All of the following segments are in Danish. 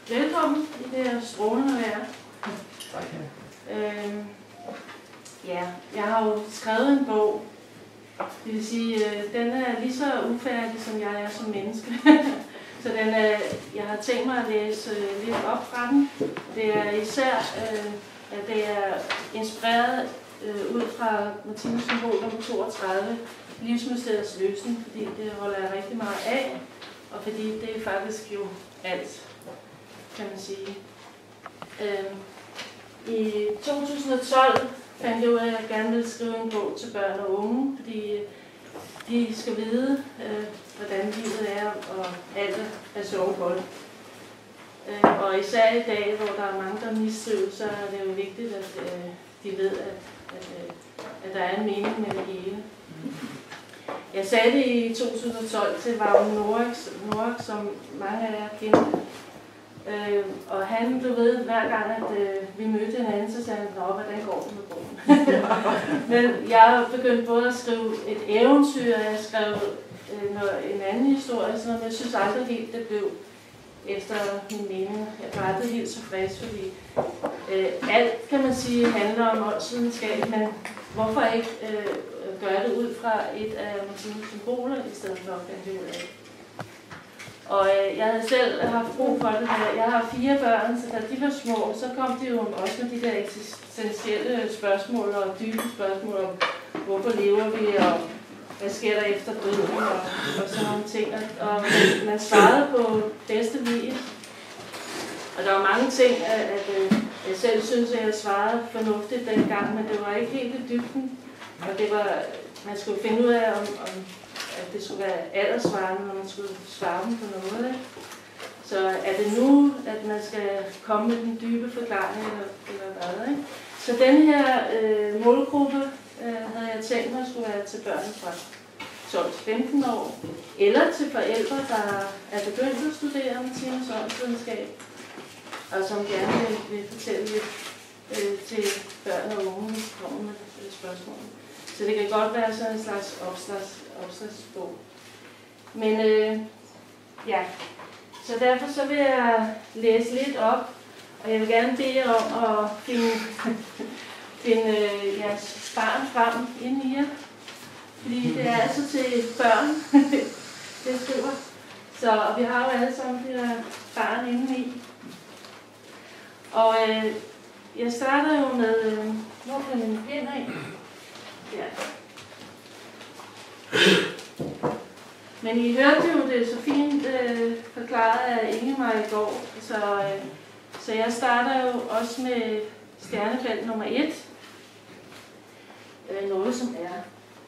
Velkommen i det her strålende vejr. Ja, jeg har jo skrevet en bog. Det vil sige, den er lige så ufærdig, som jeg er som menneske. Så jeg har tænkt mig at læse lidt op fra den. Det er især, at det er inspireret ud fra Martinus symbol nummer 32, livsmysteriets løsning, fordi det holder jeg rigtig meget af, og fordi det er faktisk jo alt, kan man sige. I 2012 fandt jeg ud af, at jeg gerne ville skrive en bog til børn og unge, fordi de skal vide, hvordan livet er, og alt er sjovt godt. Og især i dag, hvor der er mange, der mistrives, så er det jo vigtigt, at de ved, at der er en mening med det hele. Jeg sagde det i 2012 til Vagn Norak, som mange af jer kendte. Og han, du ved, hver gang, at vi mødte hinanden, så sagde han, hvordan går det med bogen? Men jeg har begyndt både at skrive et eventyr, og jeg skrev en anden historie, men jeg synes aldrig helt, det blev efter min mening. Jeg var aldrig helt så frisk, fordi alt, kan man sige, handler om åndsvidenskab, men hvorfor ikke gøre det ud fra et af Martinus symboler, i stedet for at finde det ud af. Og jeg havde selv haft brug for det her. Jeg har 4 børn, så da de var små, så kom de jo også med de der eksistentielle spørgsmål og dybe spørgsmål om, hvorfor lever vi, og hvad sker der efter døden, og sådan nogle ting. Og man svarede på bedste vis. Og der var mange ting, at jeg selv synes, at jeg svarede fornuftigt dengang, men det var ikke helt i dybden. Og det var, man skulle finde ud af, om at det skulle være alderssvarende, når man skulle svare dem på noget. Så er det nu, at man skal komme med den dybe forklaring, eller hvad, ikke? Så den her målgruppe havde jeg tænkt mig skulle være til børn fra 12-15 år, eller til forældre, der er begyndt at studere Martinus åndsvidenskab, og som gerne vil fortælle lidt til børn og unge, hvis de kommer med spørgsmål. Så det kan godt være sådan en slags opslagsbog. Men ja, så derfor så vil jeg læse lidt op, og jeg vil gerne bede jer om at finde jeres barn frem inden i jer. Fordi det er altså til børn, det skriver. Så vi har jo alle sammen det der barn inde i. Og jeg starter jo med, hvor kan min pind af? Ja. Men I hørte jo det så fint forklaret af Ingemar i går, så jeg starter jo også med stjernefelt nummer 1. Noget som er.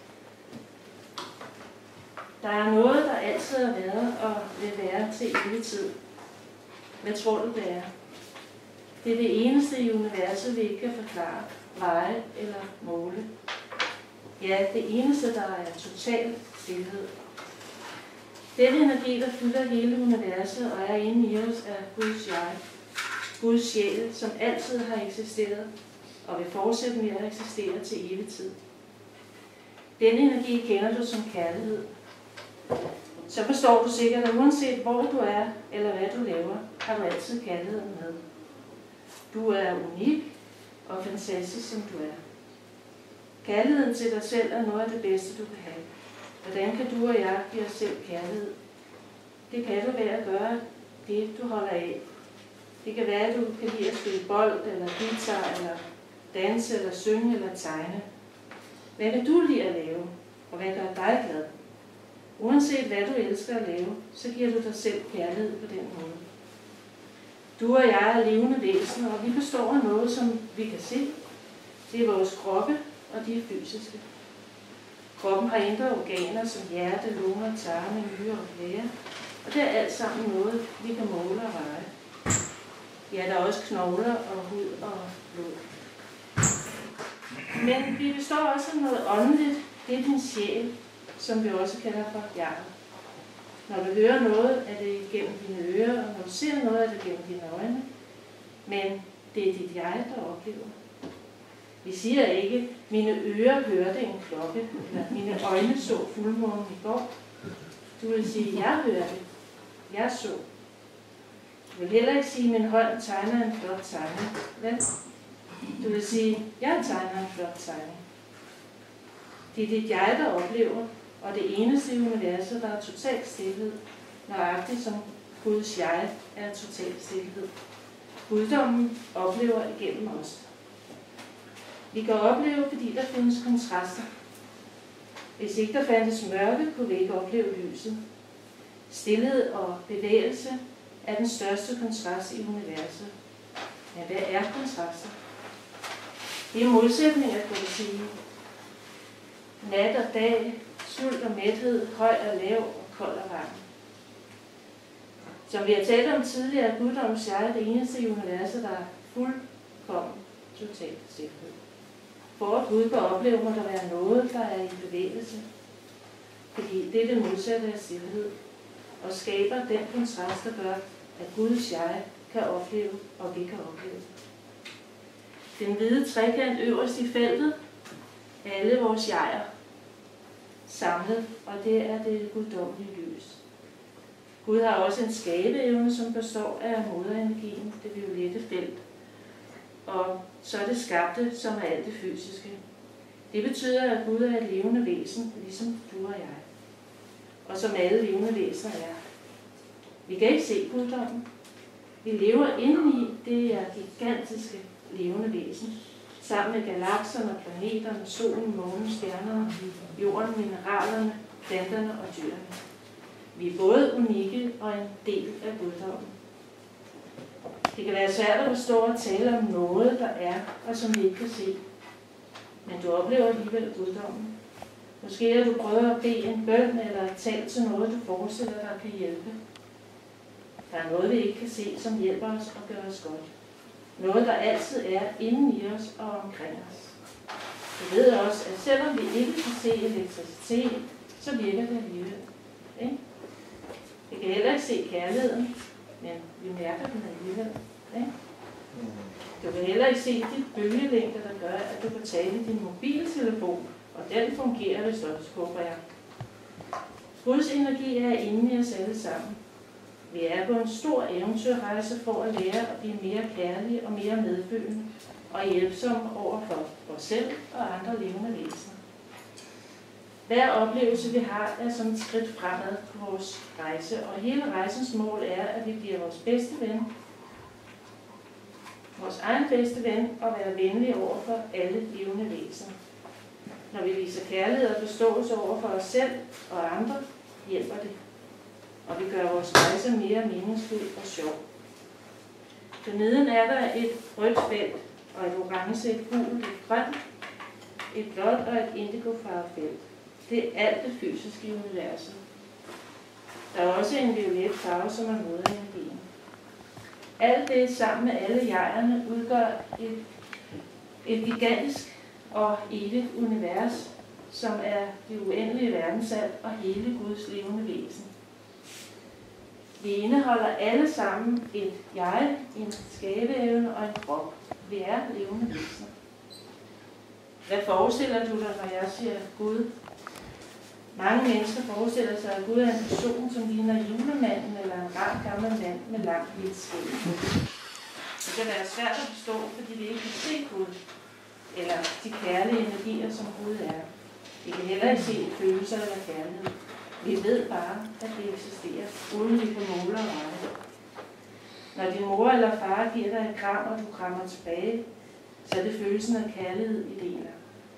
Der er noget, der altid har været og vil være til evig tid. Hvad tror du det er? Det er det eneste i universet, vi ikke kan forklare, veje eller måle. Ja, det eneste, der er total stillhed. Den energi, der fylder hele universet og er inde i os, er Guds jeg. Guds sjæl, som altid har eksisteret og vil fortsætte med at eksistere til evig tid. Den energi kender du som kærlighed. Så forstår du sikkert, at uanset hvor du er eller hvad du laver, har du altid kærligheden med. Du er unik og fantastisk, som du er. Kærligheden til dig selv er noget af det bedste, du kan have. Hvordan kan du og jeg give os selv kærlighed? Det kan du ved at gøre det, du holder af. Det kan være, at du kan lide at spille bold, eller guitar, eller danse, eller synge, eller tegne. Hvad kan du lide at lave, og hvad gør dig glad? Uanset hvad du elsker at lave, så giver du dig selv kærlighed på den måde. Du og jeg er levende væsener, og vi består af noget, som vi kan se. Det er vores kroppe, og de er fysiske. Kroppen har indre organer som hjerte, lunger, tarme, nyre og blære, og det er alt sammen noget, vi kan måle og veje. Ja, der er også knogler og hud og blod. Men vi består også af noget åndeligt. Det er din sjæl, som vi også kalder for hjertet. Når du hører noget, er det gennem dine ører, og når du ser noget, er det gennem dine øjne. Men det er dit jeg, der oplever. Vi siger ikke, mine ører hørte en klokke, eller mine øjne så fuldmånen i går. Du vil sige, jeg hørte, jeg så. Du vil heller ikke sige, at min hånd tegner en flot tegning. Vel? Du vil sige, jeg tegner en flot tegning. Det er dit jeg, der oplever, og det eneste i universet, der er total stilhed, nøjagtigt som Guds jeg er total stilhed. Guddommen oplever igennem os. Vi kan opleve, fordi der findes kontraster. Hvis ikke der fandtes mørke, kunne vi ikke opleve lyset. Stilhed og bevægelse er den største kontrast i universet. Men hvad er kontraster? Det er modsætninger, kan vi sige. Nat og dag, sult og mæthed, høj og lav og kold og varm. Som vi har talt om tidligere, er guddommens jeg det eneste i universet, der er fuldkommen totalt stilhed. For at Gud kan opleve, må der være noget, der er i bevægelse. Fordi det er det modsatte af stilhed, og skaber den kontrast, der gør, at Guds jeg kan opleve, og vi kan opleve. Den hvide trekant øverst i feltet, alle vores jeger samlet, og det er det guddommelige lys. Gud har også en skabeevne, som består af moderenergien, det violette felt. Og så er det skabte, som er alt det fysiske. Det betyder, at Gud er et levende væsen, ligesom du og jeg. Og som alle levende væsener er. Vi kan ikke se guddommen. Vi lever indeni det er gigantiske levende væsen, sammen med galakserne, planeterne, solen, månen, stjernerne, jorden, mineralerne, planterne og dyrene. Vi er både unikke og en del af guddommen. Det kan være svært at forstå og tale om noget, der er, og som vi ikke kan se. Men du oplever alligevel guddommen. Måske har du prøvet at bede en bøn eller tale til noget, du forestiller dig kan hjælpe. Der er noget, vi ikke kan se, som hjælper os og gør os godt. Noget, der altid er inde i os og omkring os. Vi ved også, at selvom vi ikke kan se elektricitet, så virker det alligevel. Ikke? Vi kan heller ikke se kærligheden, men vi mærker den alligevel. Ikke? Du kan heller ikke se dit bølgelængde, der gør, at du kan tale din mobiltelefon, og den fungerer vist også, håber jeg. Guds energi er inde i os alle sammen. Vi er på en stor eventyrrejse for at lære at blive mere kærlige og mere medfølende og hjælpsomme over for os selv og andre levende væsener. Hver oplevelse, vi har, er som et skridt fremad på vores rejse, og hele rejsens mål er, at vi bliver vores bedste ven, vores egen bedste ven, og være venlige over for alle levende væsener. Når vi viser kærlighed og forståelse over for os selv og andre, hjælper det. Og vi gør vores rejse mere meningsfuld og sjov. Derneden er der et rødt felt, og et orange, et gult, et grønt, et blåt og et indigofarvet felt. Det er alt det fysiske i universet. Der er også en violet farve, som er moderenergien. Alt det sammen med alle jegerne udgør et gigantisk og evigt univers, som er det uendelige verdensalt og hele Guds levende væsen. Vi indeholder alle sammen et jeg, en skabeevne og en krop. Vi er levende væsener. Hvad forestiller du dig, når jeg siger Gud? Mange mennesker forestiller sig, at Gud er en person, som ligner julemanden eller en rar gammel mand med langt hvidt skæg. Det kan være svært at forstå, fordi vi ikke kan se Gud, eller de kærlige energier, som Gud er. Vi kan heller ikke se følelser eller kærlighed. Vi ved bare, at det eksisterer, uden vi kan måle og veje. Når din mor eller far giver dig et kram, og du krammer tilbage, så er det følelsen af kærlighed, I deler.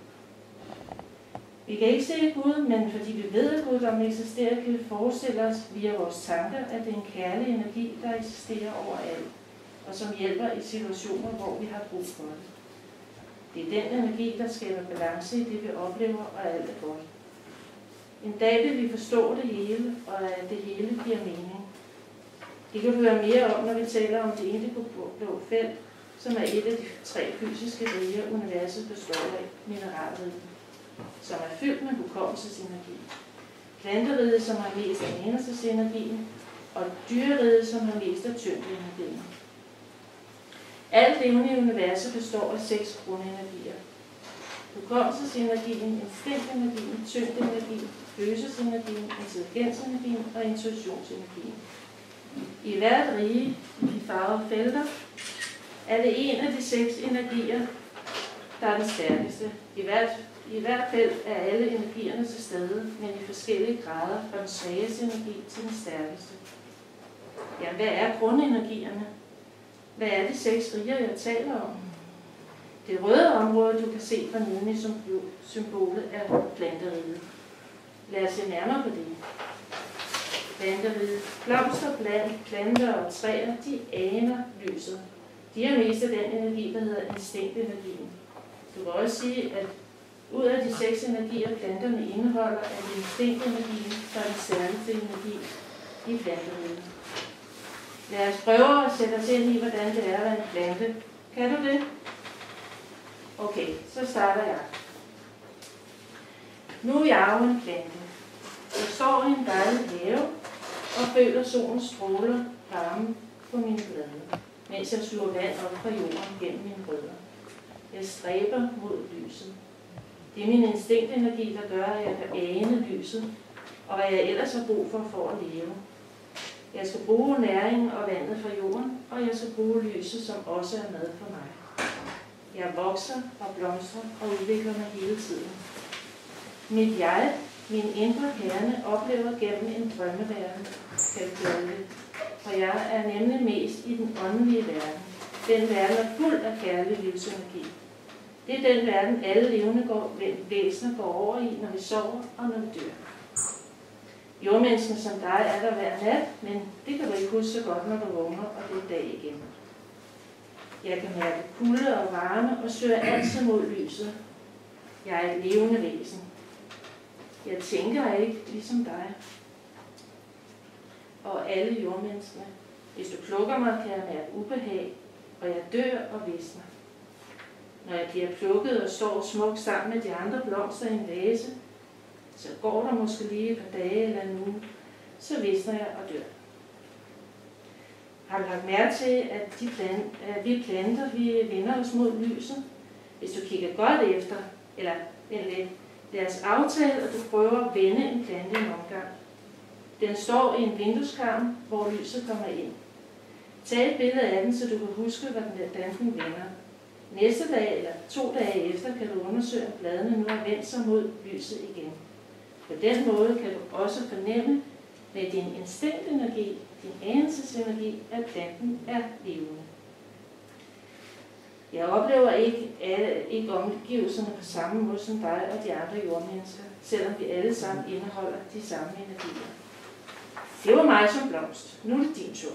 Vi kan ikke se Gud, men fordi vi ved, at guddommen eksisterer, kan vi forestille os via vores tanker, at det er en kærlig energi, der eksisterer overalt, og som hjælper i situationer, hvor vi har brug for det. Det er den energi, der skaber balance i det, vi oplever, og alt er godt. En dag vil vi forstå det hele, og at det hele giver mening. Det kan vi høre mere om, når vi taler om det indigoblå felt, som er et af de 3 fysiske riger, universet består af, mineralriget, som er fyldt med hukommelsesenergi. Planteriget, som har mest af enelsesenergien, og dyreriget, som har mest af tyngdeenergien. Alt levende i universet består af 6 grundenergier. Hukommelsesenergien, instinktenergien, tyngdeenergien, følelsesenergien, intelligensenergien og intuitionsenergien. I hvert rige farvede felter, er det en af de 6 energier, der er den stærkeste. I hvert felt er alle energierne til stede, men i forskellige grader fra den svageste energi til den stærkeste. Ja, hvad er grundenergierne? Hvad er de 6 riger, jeg taler om? Det røde område, du kan se fra neden i symbolet, er planteriget. Lad os se nærmere på det. Planteriget. Blomster, planter og træer, de aner lyset. De har mest af den energi, der hedder instinktenergien. Du kan også sige, at ud af de 6 energier, planterne indeholder, er det instinktenergien, der er den stærkeste energi i planteriget. Lad os prøve at sætte os ind i, hvordan det er at være en plante. Kan du det? Okay, så starter jeg. Nu er jeg jo en plante. Jeg står i en dejlig have og føler solens stråler varme på mine blade, mens jeg suger vand op fra jorden gennem mine rødder. Jeg stræber mod lyset. Det er min instinktenergi, der gør, at jeg kan ane lyset, og hvad jeg ellers har brug for at leve. Jeg skal bruge næringen og vandet fra jorden, og jeg skal bruge lyset, som også er mad for mig. Jeg vokser og blomstrer og udvikler mig hele tiden. Mit jeg, min indre kerne, oplever gennem en drømmeverden, kan vi kalde det. For jeg er nemlig mest i den åndelige verden. Den verden er fuld af kærlig livsenergi. Det er den verden, alle levende væsener går over i, når vi sover og når vi dør. Jordmennesken som dig er der hver nat, men det kan du ikke huske så godt, når du vågner, og det er dag igen. Jeg kan mærke kulde og varme og søger altid mod lyset. Jeg er et levende væsen. Jeg tænker ikke ligesom dig. Og alle jordmenneskene. Hvis du plukker mig, kan jeg mærke ubehag, og jeg dør og visner. Når jeg bliver plukket og står smukt sammen med de andre blomster i en vase, så går der måske lige et par dage eller en uge, så visner jeg og dør. Har du lagt mærke til, at vi planter, vi vender os mod lyset? Hvis du kigger godt efter, eller lad os aftale, at du prøver at vende en plante en omgang. Den står i en vindueskarm, hvor lyset kommer ind. Tag et billede af den, så du kan huske, hvordan den vender. Næste dag eller 2 dage efter kan du undersøge, om bladene nu har vendt sig mod lyset igen. På den måde kan du også fornemme med din instinktenergi, din anelsesenergi, at planten er levende. Jeg oplever ikke omgivelserne på samme måde som dig og de andre jordmennesker, selvom vi alle sammen indeholder de samme energier. Det var mig som blomst. Nu er det din tur.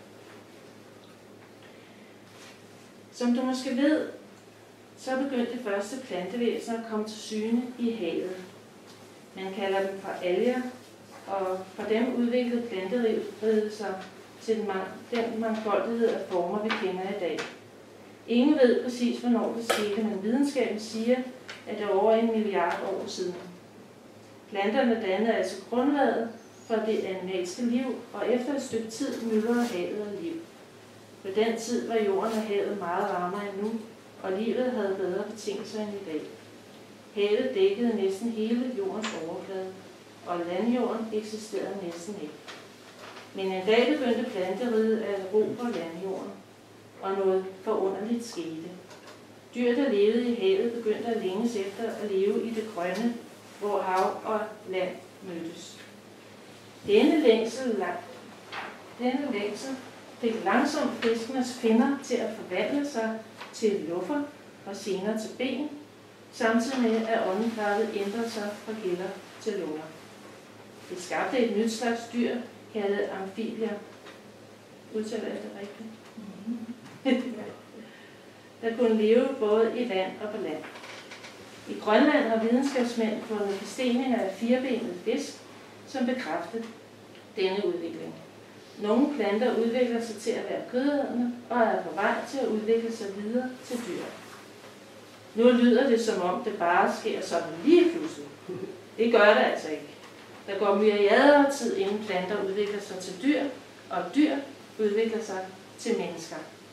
Som du måske ved, så er begyndt de første plantevæsener at komme til syne i havet. Man kalder dem for alger, og fra dem udviklede planteriget sig til den mangfoldighed af former, vi kender i dag. Ingen ved præcis, hvornår det skete, men videnskaben siger, at det er over 1 milliard år siden. Planterne dannede altså grundlaget for det animalske liv, og efter et stykke tid myldrede havet af liv. På den tid var jorden og havet meget varmere end nu, og livet havde bedre betingelser end i dag. Havet dækkede næsten hele jordens overflade, og landjorden eksisterede næsten ikke. Men en dag begyndte planteriget at erobre landjorden, og noget forunderligt skete. Dyr, der levede i havet, begyndte at længes efter at leve i det grønne, hvor hav og land mødtes. Denne længsel fik langsomt fiskenes finner til at forvandle sig til luffer og senere til ben, samtidig med at åndedrættet ændrede sig fra gælder til lunger. Det skabte et nyt slags dyr, kaldet amfibier. Udtaler jeg det rigtigt? Der kunne leve både i vand og på land. I Grønland har videnskabsmænd fundet forsteninger af 4-benede fisk, som bekræftede denne udvikling. Nogle planter udvikler sig til at være kødædende og er på vej til at udvikle sig videre til dyr. Nu lyder det, som om det bare sker sådan lige pludselig. Det gør det altså ikke. Der går myriader af tid, inden planter udvikler sig til dyr, og dyr udvikler sig til mennesker.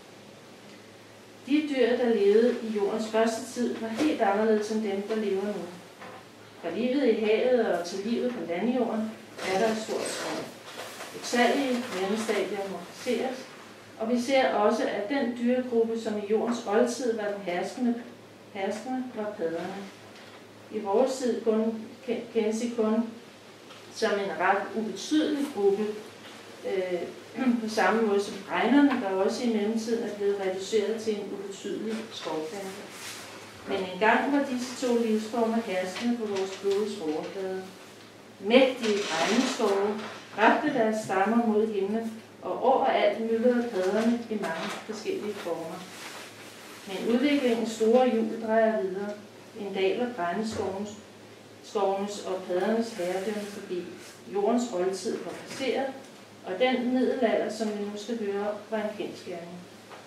De dyr, der levede i jordens første tid, var helt anderledes end dem, der lever nu. Fra livet i havet og til livet på landjorden er der et stort spring. Utallige mellemstadier modificeres, Og vi ser også, at den dyregruppe, som i jordens oldtid var den herskende, var padderne. I vores tid kendes de kun som en ret ubetydelig gruppe, på samme måde som regnerne, der også i mellemtiden er blevet reduceret til en ubetydelig skovplante. Men engang var disse to livsformer herskende på vores klodes overflade. Mægtige regnskove rakte deres stammer mod himlen, og overalt myldrede padderne i mange forskellige former. Men udviklingens store hjul drejer videre. En dag var brændeskovens og paddernes herredømme forbi. Jordens oldtid var passeret, og den middelalder, som vi nu skal høre, var en kendsgerning.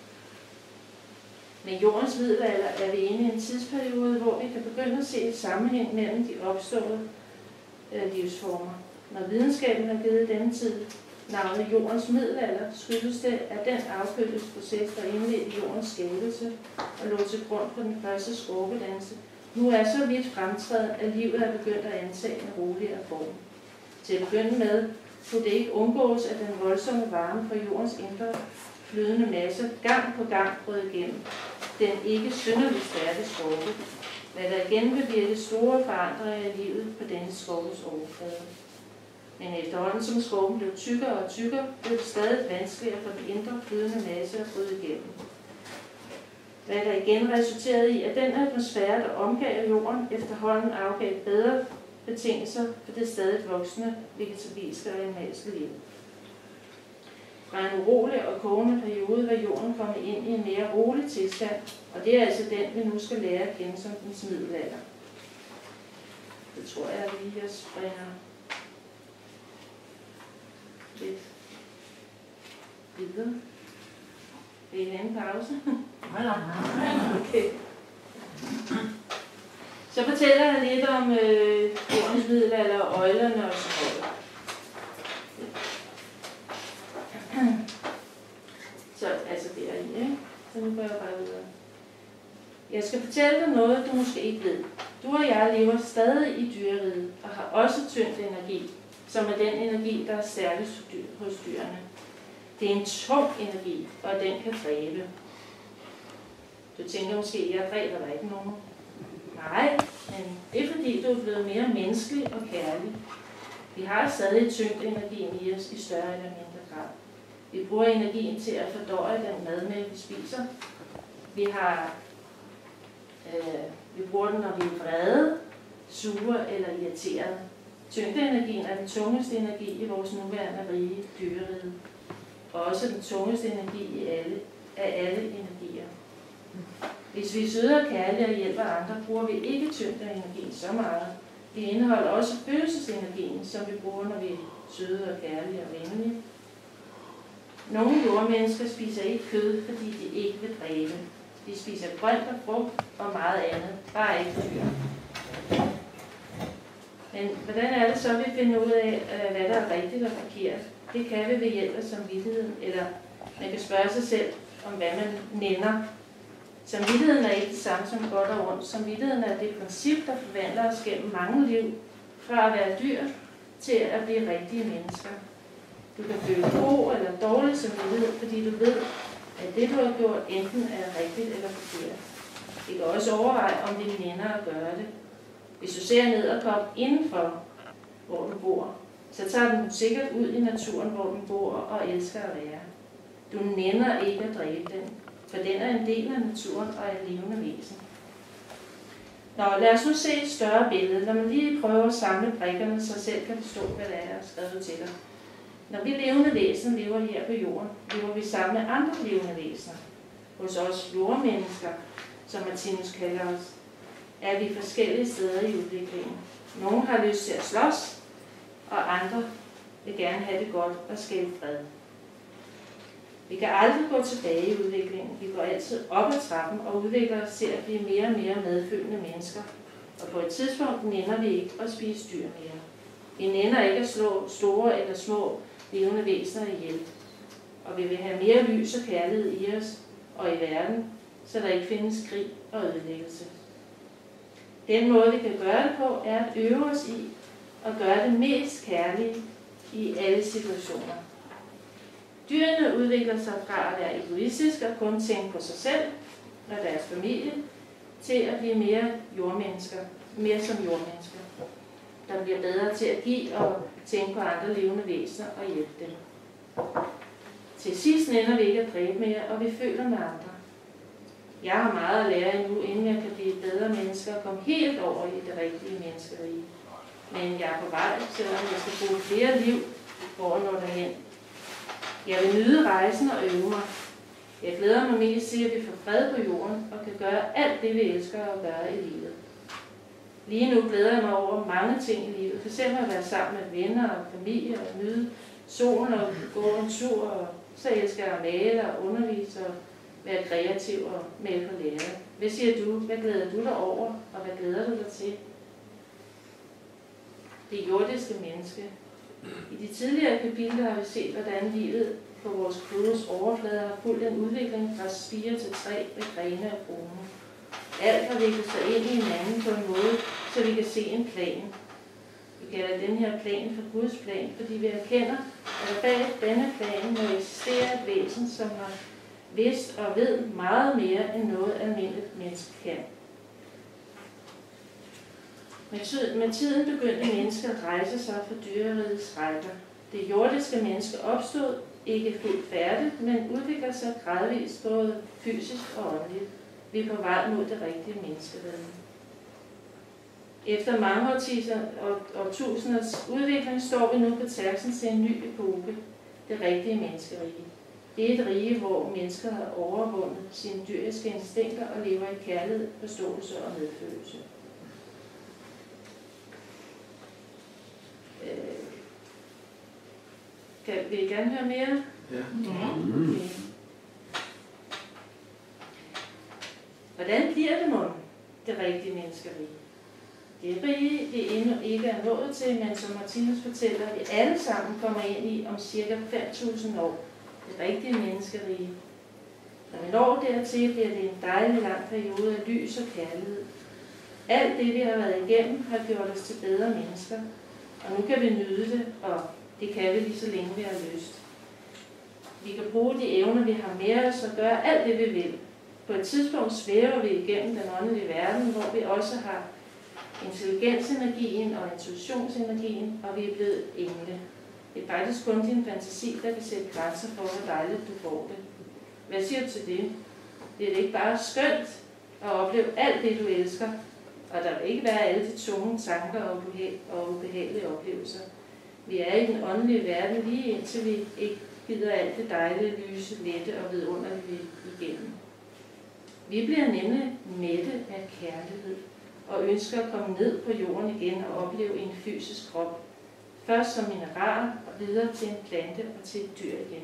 Med jordens middelalder er vi inde i en tidsperiode, hvor vi kan begynde at se et sammenhæng mellem de opståede livsformer. Når videnskaben har givet denne tid navnet jordens middelalder, skyldes det, at den afkølelsesproces, der indledte jordens skabelse og lå til grund for den første skorpedannelse, nu er så vidt fremtrædet, at livet er begyndt at antage en roligere form. Til at begynde med kunne det ikke undgås, at den voldsomme varme fra jordens indre flydende masse gang på gang brød igennem den ikke synderligt stærke skorpe, hvad der igen vil virke store forandringer i livet på denne skorpes overflade. Men efterhånden som skorpen blev tykkere og tykkere, blev det stadig vanskeligere for den indre flydende masse at bryde igennem. Hvad der igen resulterede i, at den atmosfære, der omgav jorden, efterhånden afgav bedre betingelser for det stadig voksende vegetabilske og animalske liv. Fra en urolig og kogende periode var jorden kommet ind i en mere rolig tilstand, og det er altså den, vi nu skal lære at kende som dens middelalder. Det tror jeg lige, jeg springer lidt videre. Vil I have en pause? Okay. Så fortæller jeg lidt om jordens middelalder og øjlerne og så noget. Så altså det er i, ikke? Så nu går jeg bare videre. Jeg skal fortælle dig noget, du måske ikke ved. Du og jeg lever stadig i dyreriget og har også tyngd energi, som er den energi, der er stærkest hos dyrene. Det er en tung energi, og den kan dræbe. Du tænker måske, at jeg dræber der ikke nogen. Nej, men det er fordi, du er blevet mere menneskelig og kærlig. Vi har stadig tyngd energien i os i større eller mindre grad. Vi bruger energien til at fordøje den madmælk, vi spiser. Vi bruger den, når vi er vrede, sure eller irriterede. Tyngdeenergien er den tungeste energi i vores nuværende rige dyrerige. Og også den tungeste energi af alle energier. Hvis vi er søde og kærlige og hjælper andre, bruger vi ikke tyngdeenergien så meget. Vi indeholder også følelsesenergien, som vi bruger, når vi er søde og kærlige og venlige. Nogle jordmennesker spiser ikke kød, fordi de ikke vil dræbe. De spiser grønt og frugt og meget andet, bare ikke dyr. Men hvordan er det så, vi finder ud af, hvad der er rigtigt og forkert? Det kan vi ved hjælp af samvittigheden, eller man kan spørge sig selv, om hvad man nænder. Samvittigheden er ikke det samme som godt og ondt. Samvittigheden er det princip, der forvandler os gennem mange liv, fra at være dyr til at blive rigtige mennesker. Du kan føle god eller dårlig samvittighed, fordi du ved, at det du har gjort enten er rigtigt eller forkert. Det kan også overveje, om det nænder at gøre det. Hvis du ser ned og kommer indenfor, hvor du bor, så tager den sikkert ud i naturen, hvor den bor og elsker at være. Du nænder ikke at dræbe den, for den er en del af naturen og er et levende væsen. Nå, lad os nu se et større billede. Når man lige prøver at samle brikkerne, så selv kan forstå, hvad der er skrevet til dig. Når vi levende væsener lever her på jorden, lever vi sammen med andre levende væsener. Hos os jordmennesker, som Martinus kalder os, er vi forskellige steder i udviklingen. Nogle har lyst til at slås, og andre vil gerne have det godt og skabe fred. Vi kan aldrig gå tilbage i udviklingen. Vi går altid op ad trappen og udvikler os til at blive mere og mere medfølende mennesker. Og på et tidspunkt nænder vi ikke at spise dyr mere. Vi nænder ikke at slå store eller små levende væsener ihjel. Og vi vil have mere lys og kærlighed i os og i verden, så der ikke findes krig og ødelæggelse. Den måde, vi kan gøre det på, er at øve os i at gøre det mest kærlige i alle situationer. Dyrene udvikler sig fra at være egoistiske og kun tænke på sig selv og deres familie, til at blive mere jordmennesker, mere som jordmennesker, der bliver bedre til at give og tænke på andre levende væsener og hjælpe dem. Til sidst ender vi ikke at dræbe mere, og vi føler med andre. Jeg har meget at lære endnu, inden jeg kan blive et bedre menneske og komme helt over i det rigtige menneskerige. Men jeg er på vej, selvom jeg skal bruge flere liv for at nå derhen. Jeg vil nyde rejsen og øve mig. Jeg glæder mig mest til, at vi får fred på jorden og kan gøre alt det, vi elsker at gøre i livet. Lige nu glæder jeg mig over mange ting i livet. For eksempel at være sammen med venner og familie og nyde solen og gå en tur. Og så elsker jeg at male og undervise og være kreativ og melde på lære. Hvad siger du? Hvad glæder du dig over? Og hvad glæder du dig til? Det jordiske menneske. I de tidligere kapitler har vi set, hvordan livet på vores klodes overflade har fulgt en udvikling fra spire til træ med grene og krone. Alt har viklet sig ind i hinanden på en måde, så vi kan se en plan. Vi kalder den her plan for Guds plan, fordi vi erkender, at bag denne plan må eksistere et væsen, som har vidst og ved meget mere end noget almindeligt menneske kan. Med tiden begyndte mennesker at rejse sig fra dyrerigets rækker. Det jordiske menneske opstod ikke fuldt færdigt, men udvikler sig gradvist både fysisk og åndeligt. Vi er på vej mod det rigtige menneskevæsen. Efter mange årtusinders udvikling står vi nu på tærsklen til en ny epoke, det rigtige menneskerige. Det er et rige, hvor mennesker har overvundet sine dyriske instinkter og lever i kærlighed, forståelse og medfølelse. Vil I gerne høre mere? Ja. Okay. Hvordan bliver det mon, det rigtige menneskerige? Det rige, vi endnu ikke er nået til, men som Martinus fortæller, vi alle sammen kommer ind i om cirka 5.000 år. Det rigtige menneskerige. Når vi når dertil, bliver det en dejlig lang periode af lys og kærlighed. Alt det, vi har været igennem, har gjort os til bedre mennesker. Og nu kan vi nyde det, og det kan vi lige så længe vi har lyst. Vi kan bruge de evner, vi har med os, og gøre alt det, vi vil. På et tidspunkt svæver vi igennem den åndelige verden, hvor vi også har intelligensenergien og intuitionsenergien, og vi er blevet engle. Det er faktisk kun din fantasi, der kan sætte grænser for, hvor dejligt du får det. Hvad siger du til det? Det er ikke bare skønt at opleve alt det, du elsker, og der vil ikke være alle de tunge tanker og ubehagelige oplevelser. Vi er i den åndelige verden lige indtil vi ikke gider alt det dejlige, lyse, lette og vidunderlige igennem. Vi bliver nemlig mætte af kærlighed og ønsker at komme ned på jorden igen og opleve en fysisk krop. Først som mineral og videre til en plante og til et dyr igen.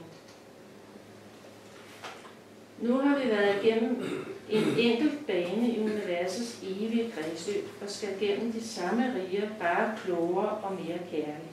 Nu har vi været igennem en enkelt bane i universets evige kredsløb og skal gennem de samme riger, bare klogere og mere kærlige.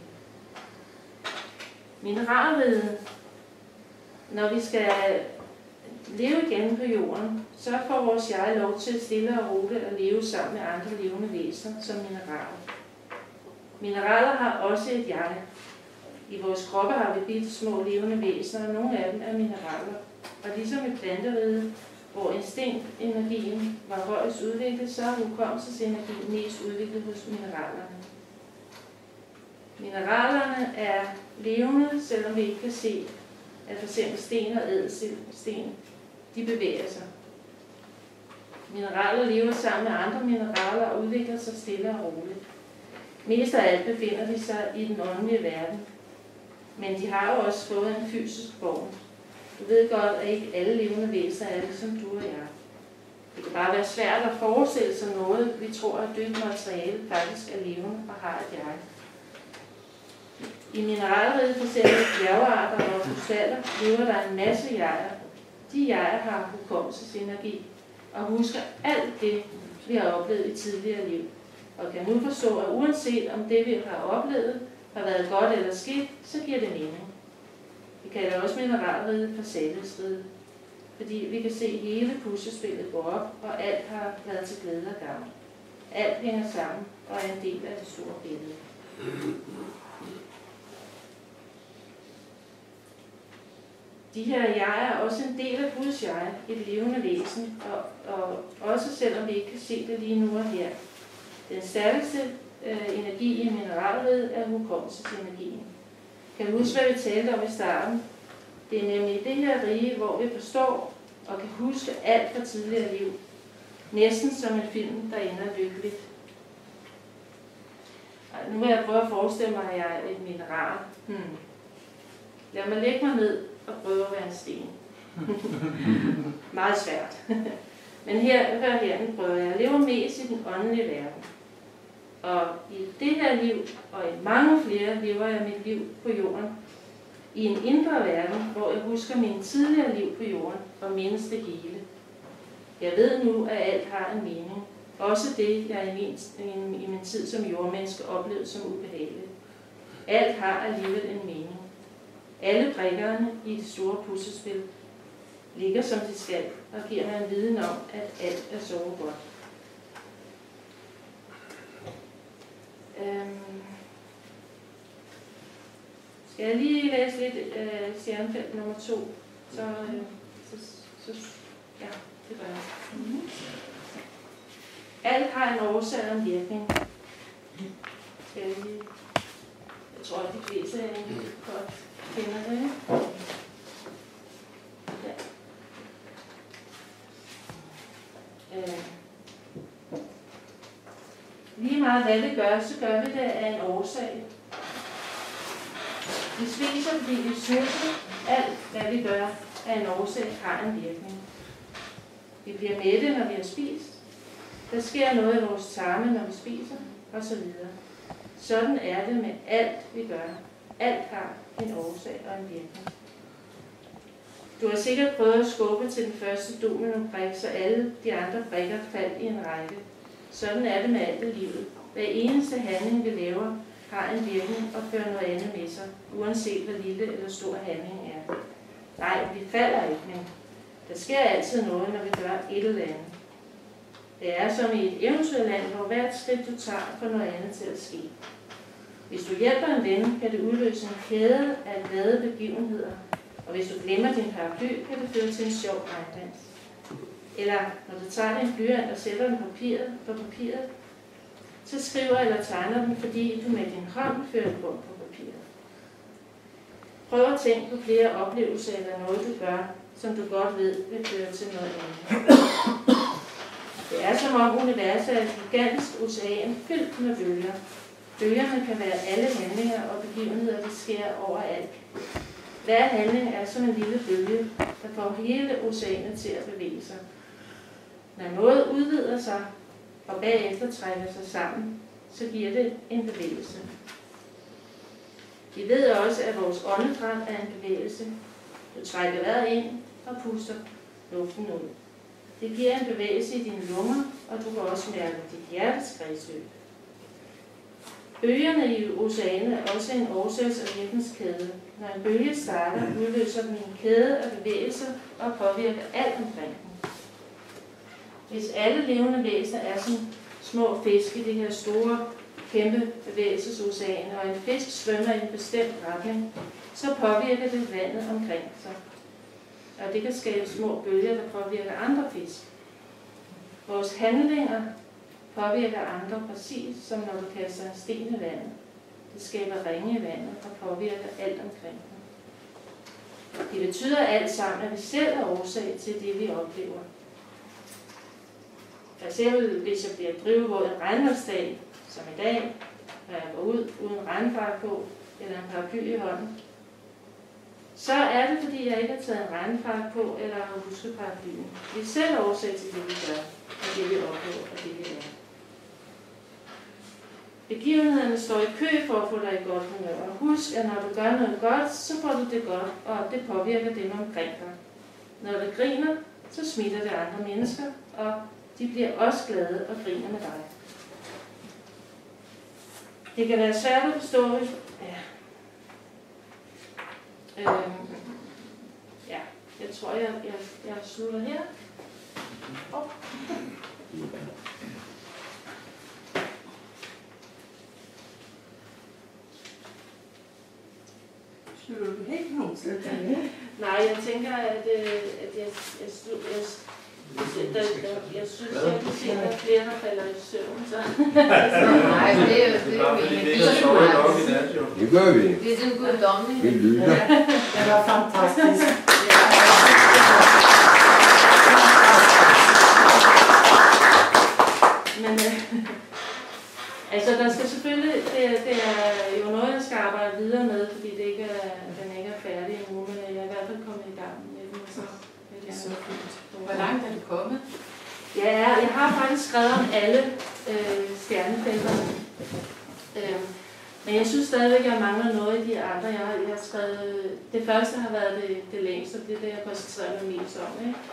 Mineralriget, når vi skal leve igen på jorden, så får vores jeg lov til stille og roligt at leve sammen med andre levende væsener som mineraler. Mineraler har også et jeg. I vores kroppe har vi bitte små levende væsener, og nogle af dem er mineraler. Og ligesom i planteriget, hvor instinktenergien var højst udviklet, så er hukommelsesenergien mest udviklet hos mineralerne. Mineralerne er levende, selvom vi ikke kan se, at f.eks. sten og ædelsten, de bevæger sig. Mineraler lever sammen med andre mineraler og udvikler sig stille og roligt. Mest af alt befinder de sig i den åndelige verden, men de har jo også fået en fysisk form. Du ved godt, at ikke alle levende væsener er ligesom du og jeg. Det kan bare være svært at forestille sig noget, vi tror, at dødt materiale faktisk er levende og har et jeg. I mineralriget forskellige bjergearter og krystaller lever der en masse jeger. De jeger har hukommelsesenergi og husker alt det, vi har oplevet i tidligere liv. Og kan nu forstå, at uanset om det, vi har oplevet, har været godt eller skidt, så giver det mening. Vi kalder også mineralriget for sandhedsriget, fordi vi kan se hele puslespillet gå op, og alt har været til glæde og gavn. Alt hænger sammen og er en del af det store billede. De her jeg er også en del af Guds jeg, et levende væsen, og også selvom vi ikke kan se det lige nu og her. Den stærkeste energi i mineralriget er hukommelsesenergien. Kan du huske, hvad vi talte om i starten? Det er nemlig det her rige, hvor vi forstår og kan huske alt fra tidligere liv. Næsten som en film, der ender lykkeligt. Nu vil jeg prøve at forestille mig, at jeg er et mineral. Lad mig lægge mig ned og prøve at være en sten. Meget svært. Men hør her, nu prøver jeg. Jeg lever mest i den åndelige verden. Og i det her liv, og i mange flere, lever jeg mit liv på jorden. I en indre verden, hvor jeg husker mine tidligere liv på jorden og mindes det hele. Jeg ved nu, at alt har en mening. Også det, jeg i min tid som jordmenneske oplevede som ubehageligt. Alt har alligevel en mening. Alle brikkerne i det store puslespil ligger som de skal og giver mig en viden om, at alt er så godt. Skal jeg lige læse lidt Stjernefelt nummer 2? Så ja, det gør jeg. Alt har en årsag og en virkning. Skal jeg lige... Jeg tror, at de fleste af jer godt kender det. Ja. Lige meget hvad vi gør, så gør vi det af en årsag. Vi spiser, fordi vi sulter. Alt hvad vi gør af en årsag har en virkning. Vi bliver mætte, når vi har spist. Der sker noget i vores tarme, når vi spiser, osv. Sådan er det med alt, vi gør. Alt har en årsag og en virkning. Du har sikkert prøvet at skubbe til den første dominobrik, så alle de andre brikker faldt i en række. Sådan er det med alt i livet. Hver eneste handling, vi laver, har en virkning og fører noget andet med sig, uanset hvor lille eller stor handlingen er. Nej, vi falder ikke, men der sker altid noget, når vi gør et eller andet. Det er som i et eventyrland, hvor hvert skridt du tager, får noget andet til at ske. Hvis du hjælper en ven, kan det udløse en kæde af glade begivenheder, og hvis du glemmer din paraply, kan det føre til en sjov regndans. Eller når du tager din blyant og sætter den på papiret, så skriver eller tegner den, fordi du med din hånd fører den rundt på papiret. Prøv at tænke på flere oplevelser eller noget, du gør, som du godt ved vil føre til noget andet. Det er som om universet er et gigantisk ocean fyldt med bølger. Bølgerne kan være alle handlinger og begivenheder, der sker overalt. Hver handling er som en lille bølge, der får hele oceanet til at bevæge sig. Når noget udvider sig og bagefter trækker sig sammen, så giver det en bevægelse. Vi ved også, at vores åndedræt er en bevægelse. Du trækker vejret ind og puster luften ud. Det giver en bevægelse i dine lunger, og du kan også mærke dit hjertes kredsløb. Bølgerne i oceanet er også en årsags- og virkningskæde. Når en bølge starter, udløser den en kæde af bevægelser og påvirker alt omkring den. Hvis alle levende væsener er som små fisk i det her store, kæmpe bevægelsesocean, og en fisk svømmer i en bestemt retning, så påvirker det vandet omkring sig. Og det kan skabe små bølger, der påvirker andre fisk. Vores handlinger påvirker andre præcis, som når du kaster en sten i vandet. Det skaber ringe i vandet og påvirker alt omkring den. Det betyder alt sammen, at vi selv er årsag til det, vi oplever. For eksempel, hvis jeg bliver drivvåd en regnvejrsdag, som i dag, når jeg går ud uden regnfrakke på, eller en paraply i hånden, så er det, fordi jeg ikke har taget en regnfrakke på, eller har husket paraplyen. Vi er selv årsag til det, vi gør, og det, vi oplever, og det, vi er. Begivenhederne står i kø for at få dig i godt humør. Og husk, at når du gør noget godt, så får du det godt, og det påvirker dem omkring dig. Når du griner, så smitter det andre mennesker, og de bliver også glade og griner med dig. Det kan være svært at forstå. Jeg tror, jeg slutter her. Slutter du helt nogen sted? Nej, jeg tænker, at jeg synes, at jeg kan se, at der er flere, der falder i søvn. Så. Nej, det er jo Det gør vi. Det er sådan guddommeligt. Vi lytter. Det var fantastisk. Men altså, der skal selvfølgelig, det er jo noget, jeg skal arbejde videre med, fordi den ikke er færdig endnu, men jeg er i hvert fald kommet i gang med den. Så det er så fint. Hvor langt er du kommet? Ja, jeg har faktisk skrevet om alle stjernefelterne. Men jeg synes stadigvæk, at jeg mangler noget i de andre. Jeg har skrevet, det første har været det længste, det er det, jeg koncentrerer mig mest om. Ikke?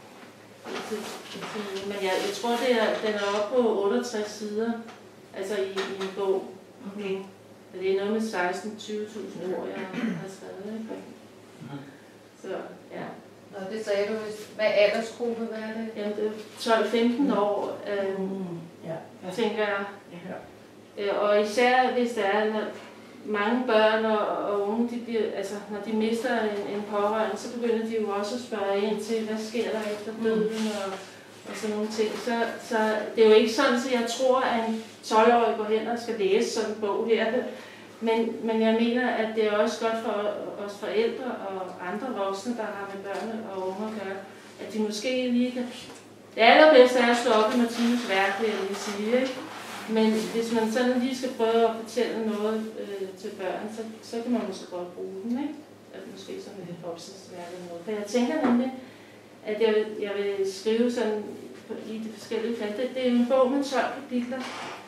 Men jeg tror, den er oppe på 68 sider, altså i en bog. Okay. Det er noget med 16-20.000 ord, jeg har skrevet. Ikke? Så, ja. Og det sagde du, hvad aldersgruppe, hvad er det? Jamen, det er 12-15 år, tænker jeg. Ja. Og især hvis der er mange børn og unge, de bliver, altså, når de mister en pårørende, så begynder de jo også at spørge ind til, hvad sker der efter døden og sådan nogle ting. Så det er jo ikke sådan, at jeg tror, at en 12-årig går hen og skal læse sådan en bog her. Men jeg mener, at det er også godt for os forældre og andre voksne, der har med børn og unge at gøre, at de måske lige kan... Det allerbedste er at slå op i Martines værk, vil jeg lige sige, ikke? Men hvis man sådan lige skal prøve at fortælle noget til børn, så kan man måske godt bruge den, ikke? Altså måske sådan et opsigtsværk eller noget. For jeg tænker nemlig, at jeg vil skrive sådan i de forskellige fag. Det er en bog med 12 kapitler.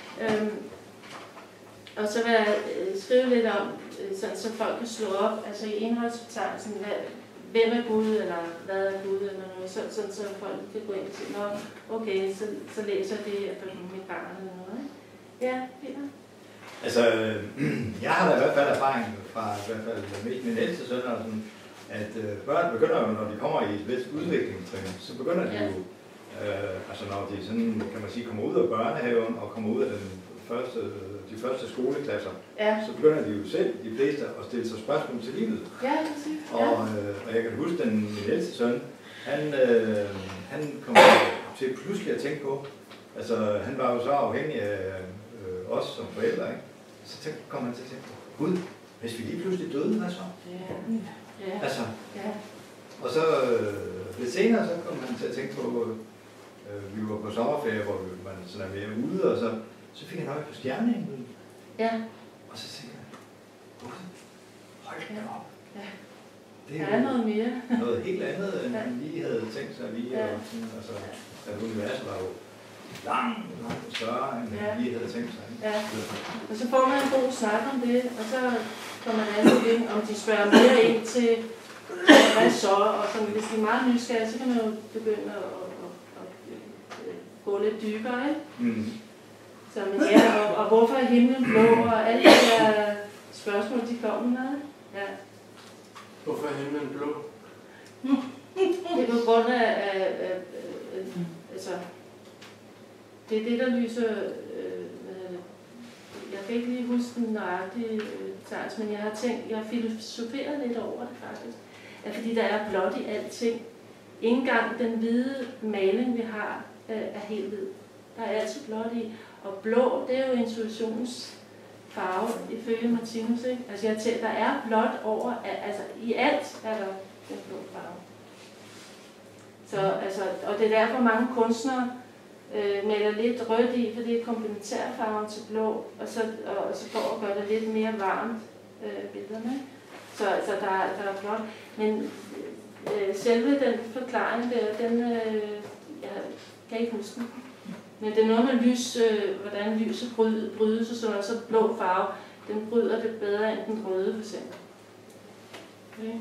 Og så vil jeg skrive lidt om, sådan, så folk kan slå op, altså i indholdsfortegnelsen, hvem er Gud, eller hvad er Gud, eller noget, sådan, så folk kan gå ind og sige, nå, okay, så læser det for mit barn, eller noget, ikke? Ja, Peter? Altså, jeg har da i hvert fald erfaring fra i hvert fald min ældste søn, at børn begynder jo, når de kommer i et vist udviklingstrin, så begynder de jo, altså når de sådan, kan man sige, kommer ud af børnehaven og kommer ud af de første skoleklasser, så begynder de jo selv, de fleste, at stille sig spørgsmål til livet. Ja, præcis. Og jeg kan huske, min ældste søn, han kom til pludselig at tænke på, altså han var jo så afhængig af os som forældre, ikke? Så kom han til at tænke på, Gud, hvis vi lige pludselig døde, hvad så? Ja. Altså, og så lidt senere, så kom han til at tænke på, vi var på sommerferie, hvor man sådan er mere ude, og så fik han øje på stjernehimlen. Ja. Og så tænkte jeg, Gud, hold da op. Ja. Det er noget mere. Noget helt andet, end han lige havde tænkt sig lige. Og sådan, altså, at universet var jo langt større, end han lige havde tænkt sig. Ja. Og så får man en god snak om det, og så kommer man an til, om de spørger mere ind til, hvad så, og sådan, hvis de er meget nysgerrige, så kan man jo begynde at gå lidt dybere, ikke? Mm. Så, men ja, og hvorfor er himlen blå, og alle de der spørgsmål, de kommer med. Ja. Hvorfor er himlen blå? Det er på grund af altså, det er det, der lyser, jeg kan ikke lige huske den nøjagtige tals, men jeg har filosoferet lidt over det faktisk. At fordi der er blåt i alting. Ikke engang den hvide maling, vi har, er helt hvid. Der er altid blåt i. Og blå, det er jo intuitionens farve, ifølge Martinus, ikke? Altså jeg tænker, der er blåt over, altså i alt er der den blå farve. Så, altså, og det er derfor mange kunstnere maler lidt rødt i, for det er komplementærfarven til blå, og så går og gør det lidt mere varmt, billederne. Så altså, der er blåt. Men selve den forklaring der, jeg kan ikke huske den. Men det er noget med hvordan lyset brydes, og sådan noget, så blå farve, den bryder det bedre end den røde, for eksempel. Okay.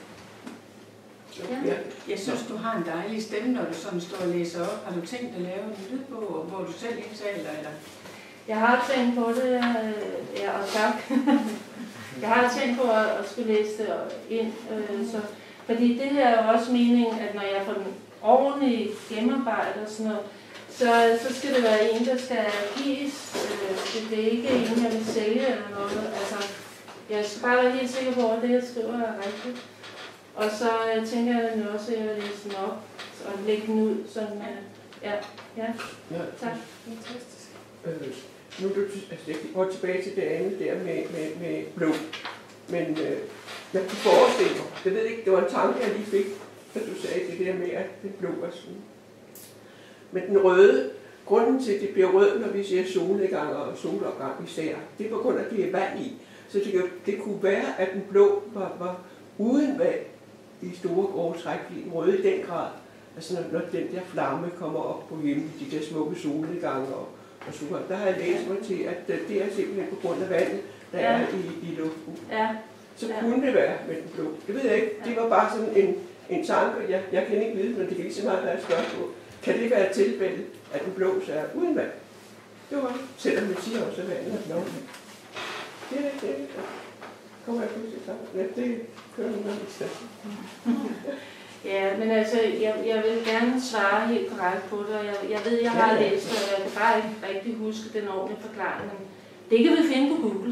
Ja. Jeg synes, du har en dejlig stemme, når du sådan står og læser op. Har du tænkt at lave en lydbog, hvor du selv indtaler, eller? Jeg har tænkt på det, ja, og tak. Jeg har tænkt på at skulle læse det ind, fordi det her er jo også meningen, at når jeg får den ordentlige gennemarbejde og sådan noget, så skal det være en, der skal gives. Det er ikke en, jeg vil sælge eller noget. Altså, jeg skal bare være helt sikker på, at det, jeg skriver, er rigtigt. Og så tænker jeg nu også, at jeg vil læse den op og lægge den ud. Sådan, ja, tak. Fantastisk. Nu jeg går tilbage til det andet der med blå. Men jeg kunne forestille mig, jeg ved ikke, det var en tanke, jeg lige fik, da du sagde det der med, at det blå er sådan. Men den røde, grunden til, at det bliver rød, når vi ser solnedgang og solopgang især, det er på grund af, at det er vand i. Så det kunne være, at den blå var uden vand i store grove træk, fordi den røde i den grad, altså når den der flamme kommer op på himlen, de der smukke solnedgange og sol, der har jeg læst mig til, at det er simpelthen på grund af vandet, der er i luften. Ja. Så kunne det være med den blå. Det ved jeg ikke. Det var bare sådan en tanke. Jeg kan ikke vide, men det kan lige så meget være et spørgsmål. Kan det være et tilfælde, at den blå så er uden vand? Det var det. Selvom man siger også, at vandet er blå. Det er det. Kommer jeg pludselig sammen. Ja, det kører nu i stedet. Ja, men altså, jeg vil gerne svare helt korrekt på det, og jeg ved, jeg har læst det, og jeg kan bare ikke rigtig huske den ordentlige forklaring, men det kan vi finde på Google.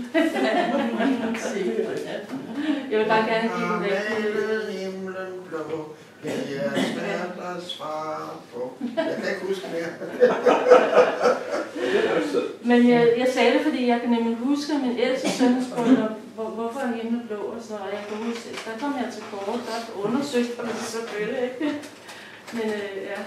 Jeg vil bare gerne give den væk. Himlen blå, det er svært at svare på. Jeg kan ikke huske mere. Men jeg sagde det, fordi jeg kan nemlig huske, at min ældste søn spurgte, hvorfor er himlen blå, og så og jeg kan huske, der kom jeg til kort, der undersøgte jeg det selvfølgelig ikke. Men ja.